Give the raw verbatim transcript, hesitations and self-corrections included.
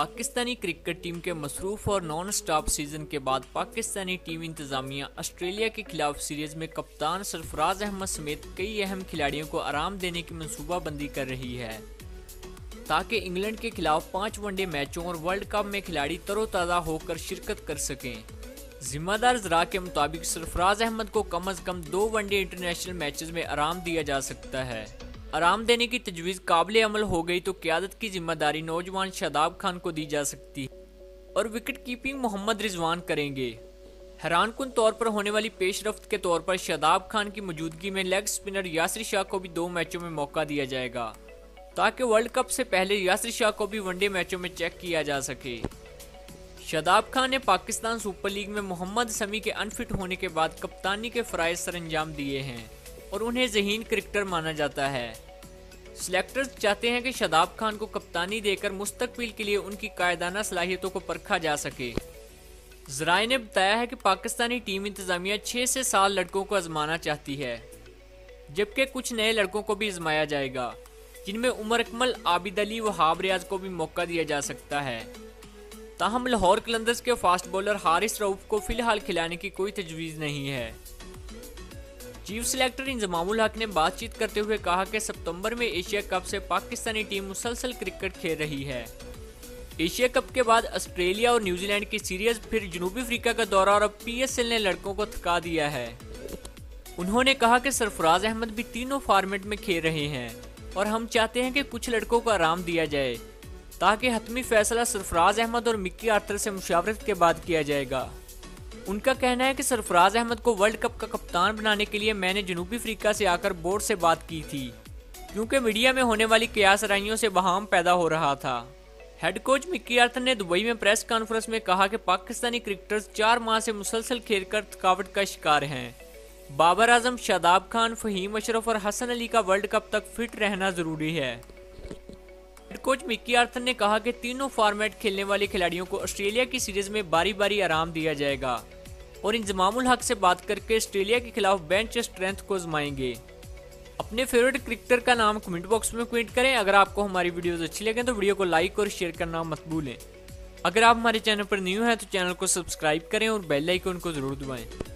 Pakistani cricket team के मसरूफ और नॉन स्टॉप सीजन के बाद पाकिस्तानी टीम इंतजामिया ऑस्ट्रेलिया के खिलाफ सीरीज में कप्तान सरफराज अहमद समेत कई अहम खिलाड़ियों को आराम देने की मंसूबाबंदी कर रही है ताकि इंग्लैंड के खिलाफ पाँच वनडे मैचों और वर्ल्ड कप में खिलाड़ी तरोताज़ा होकर शिरकत कर सकें। जिम्मेदार जरा के मुताबिक सरफराज अहमद को कम अज कम दो वनडे इंटरनेशनल मैचेस में आराम दिया जा सकता है। आराम देने की तजवीज़ काबिल अमल हो गई तो क़यादत की जिम्मेदारी नौजवान शादाब खान को दी जा सकती है और विकेट कीपिंग मोहम्मद रिजवान करेंगे। हैरानकुन तौर पर होने वाली पेशरफ्त के तौर पर शादाब खान की मौजूदगी में लेग स्पिनर यासिर शाह को भी दो मैचों में मौका दिया जाएगा ताकि वर्ल्ड कप से पहले यासिर शाह को भी वनडे मैचों में चेक किया जा सके। शादाब खान ने पाकिस्तान सुपर लीग में मोहम्मद शमी के अनफिट होने के बाद कप्तानी के फ़राइज़ सर अंजाम दिए हैं और उन्हें ज़हीन क्रिकेटर माना जाता है। सिलेक्टर्स चाहते हैं कि शादाब खान को कप्तानी देकर मुस्तकबिल के लिए उनकी कायदाना सलाहियतों को परखा जा सके। ज़राए ने बताया है कि पाकिस्तानी टीम इंतजामिया छः से सात लड़कों को आजमाना चाहती है, जबकि कुछ नए लड़कों को भी आजमाया जाएगा, जिनमें उमर अकमल, आबिद अली व हाब रियाज को भी मौका दिया जा सकता है। ताहम लाहौर कलंदर्स के फास्ट बॉलर हारिस रऊफ को फिलहाल खिलाने की कोई तजवीज़ नहीं है। चीफ सिलेक्टर इंजमामुल हक ने बातचीत करते हुए कहा कि सितंबर में एशिया कप से पाकिस्तानी टीम मुसलसल क्रिकेट खेल रही है। एशिया कप के बाद ऑस्ट्रेलिया और न्यूजीलैंड की सीरीज, फिर जनूबी अफ्रीका का दौरा और अब पीएसएल ने लड़कों को थका दिया है। उन्होंने कहा कि सरफराज अहमद भी तीनों फॉर्मेट में खेल रहे हैं और हम चाहते हैं कि कुछ लड़कों को आराम दिया जाए ताकि हतमी फैसला सरफराज अहमद और मिक्की आर्थर से मुशावरत के बाद किया जाएगा। उनका कहना है कि सरफराज अहमद को वर्ल्ड कप का कप्तान बनाने के लिए मैंने जनूबी अफ्रीका से आकर बोर्ड से बात की थी, क्योंकि मीडिया में होने वाली कयासराइयों से बहाम पैदा हो रहा था। हेड कोच मिक्की आर्थर ने दुबई में प्रेस कॉन्फ्रेंस में कहा कि पाकिस्तानी क्रिकेटर्स चार माह से मुसलसल खेलकर थकावट का शिकार हैं। बाबर आजम, शादाब खान, फहीम अशरफ और हसन अली का वर्ल्ड कप तक फिट रहना जरूरी है। हेड कोच मिक्की आर्थर ने कहा कि तीनों फॉर्मेट खेलने वाले खिलाड़ियों को ऑस्ट्रेलिया की सीरीज में बारी बारी आराम दिया जाएगा और इंजमामुल हक से बात करके ऑस्ट्रेलिया के खिलाफ बेंच स्ट्रेंथ को आजमाएंगे। अपने फेवरेट क्रिकेटर का नाम कमेंट बॉक्स में कमेंट करें। अगर आपको हमारी वीडियोस अच्छी लगे तो वीडियो को लाइक और शेयर करना मत भूलें। अगर आप हमारे चैनल पर न्यू हैं तो चैनल को सब्सक्राइब करें और बेल आइकन को जरूर दबाएं।